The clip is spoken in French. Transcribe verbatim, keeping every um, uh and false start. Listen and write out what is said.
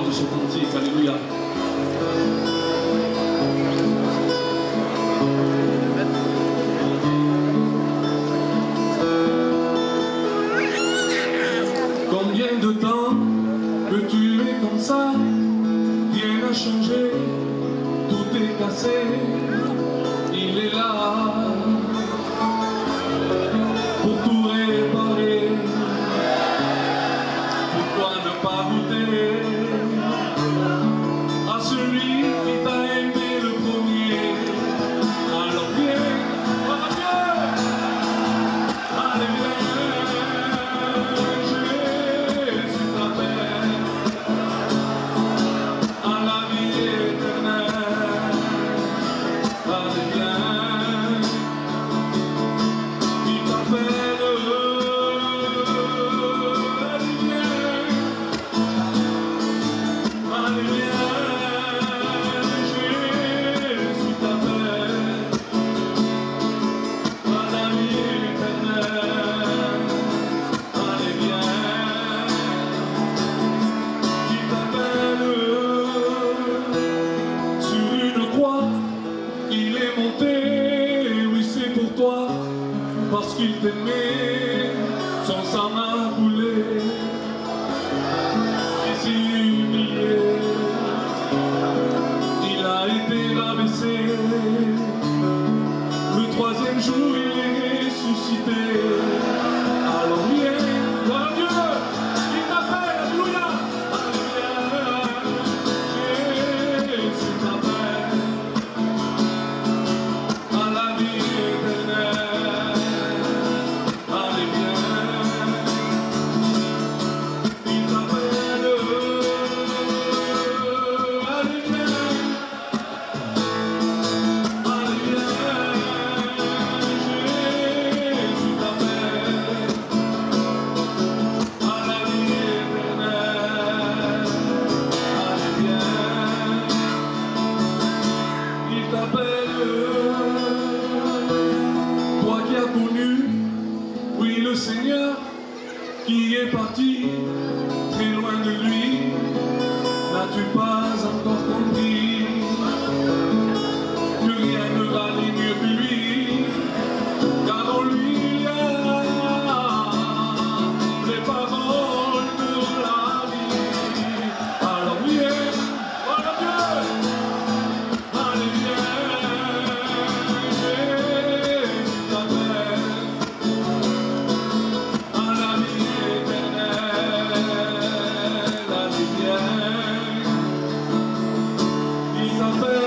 de ce cantique. Alléluia. Combien de temps que tu es comme ça, rien n'a changé, tout est cassé, il est là pour tout réparer. Pourquoi ne pas goûter à celui qui t'a aimé le premier? Alors viens, allez viens, Jésus t'appelle à la vie éternelle. Allez viens, il t'appelle. Parce qu'il t'aimait, son sang a coulé, il s'est humilié, il a été rabaissé, le troisième jour il est ressuscité. Alors viens, gloire à Dieu, il t'appelle, alléluia, alléluia, Jésus t'appelle à la vie éternelle. Toi qui as connu, oui, le Seigneur, qui est parti très loin de lui, n'as-tu pas encore compris que rien ne valait mieux que lui, car en lui il y a les paroles de la vie. Alors viens, voilà Dieu, allez viens, Jésus t'appelle à la vie éternelle. Allez viens, il t'appelle.